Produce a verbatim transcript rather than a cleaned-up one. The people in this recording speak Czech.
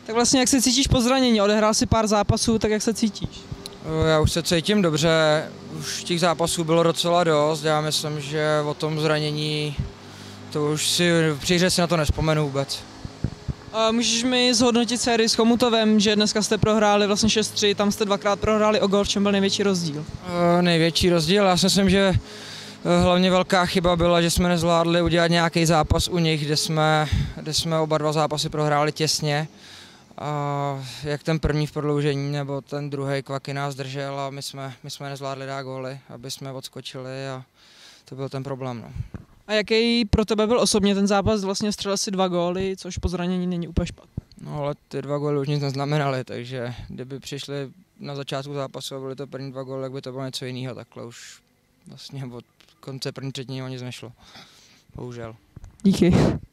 Tak vlastně jak se cítíš po zranění? Odehrál si pár zápasů, tak jak se cítíš? Já už se cítím dobře, už těch zápasů bylo docela dost, já myslím, že o tom zranění, to už si při hře si na to nevzpomenu vůbec. A můžeš mi zhodnotit sérii s Chomutovem, že dneska jste prohráli vlastně šest tři, tam jste dvakrát prohráli o gol, v čem byl největší rozdíl? E, největší rozdíl, já si myslím, že hlavně velká chyba byla, že jsme nezvládli udělat nějaký zápas u nich, kde jsme, kde jsme oba dva zápasy prohráli těsně. A jak ten první v prodloužení nebo ten druhý Kvaky nás držel a my jsme, my jsme nezvládli dát góly, aby jsme odskočili a to byl ten problém. No. A jaký pro tebe byl osobně ten zápas? Vlastně střelil si dva góly, což po zranění není úplně špatné. No ale ty dva góly už nic neznamenaly, takže kdyby přišli na začátku zápasu a byly to první dva góly, tak by to bylo něco jiného. Takhle už vlastně od konce první třetiny o nic nešlo. Bohužel. Díky.